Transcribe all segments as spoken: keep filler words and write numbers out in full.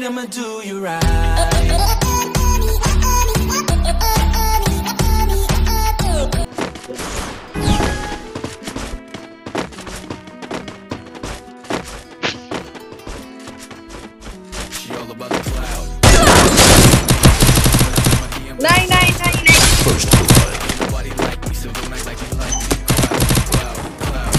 I'ma do you right. She all about the cloud. Nine, nine, nine, nine. First blood. Ain't nobody like me, so don't act like you like me. Cloud, cloud, cloud.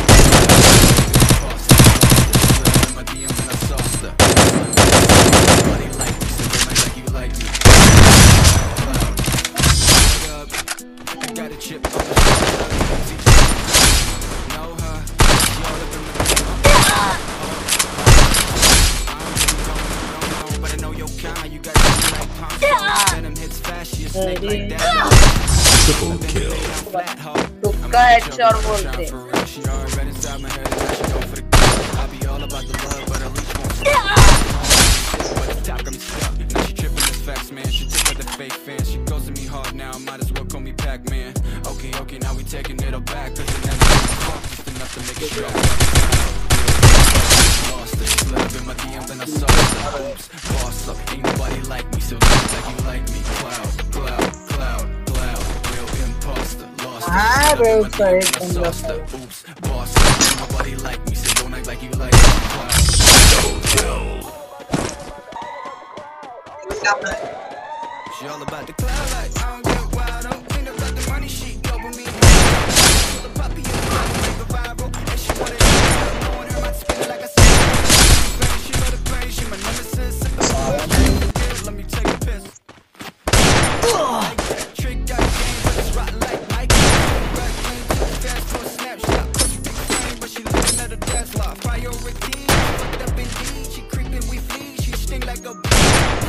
In my D M and I sauced her. Nobody like me, so don't act like you like me. Cloud, cloud. I got a chip on the shoulder. Know her. She all up in the but I know your kind. You got to like pump. Venom hits fast. She a snake like that. Triple kill. तुक्का headshot बोलते हैं। She already inside my head, and now she go for the kill. I be all about the love, but at least won't stop. But the top got me stuck. Now she tripping this facts, man. She took with the fake fans. She goes to me hard now. Might as well call me Pac-Man. Okay, okay, now we taking it all back. Cause it never gave a fuck, just enough to make it strong. Lost her, she slid up in my D M, then I saw her. Oops, boss up. Ain't nobody like me, so don't like you like me. Cloud, cloud, cloud, cloud. Real imposter. Lost her, हाँ slid bro up in my D M, सही then I बंदा saw her. Oops, boss up. Ain't nobody like me, so don't act like you like me. Cloud. Double kill. She all about the cloud light. I don't get wild, I don't think about the money. She go with me. The puppy in the mouth, make a viral. And she want it all. I want her mind spinning like a sail. She love the play, she my nemesis. Let me take a piss. Like that trick got game, but it's rotten like Mike. Right lane too fast for a snapshot. Push big frame, but she looking at her dad's law. Priority, fucked up indeed. She creeping, we flee. She sting like a bee.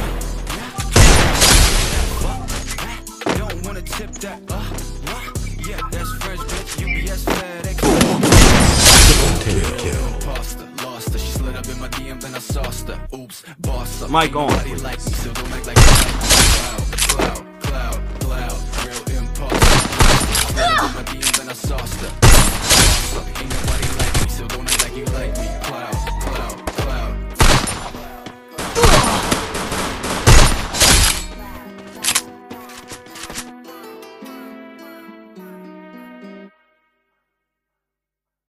Don't wanna tip that, uh, what? Yeah, that's French bitch, U B S FedEx. Triple kill. Imposter, lost her, she slid up in my D M, then I sauced her. Oops, boss up. Mic on, Nobody please. like me, so don't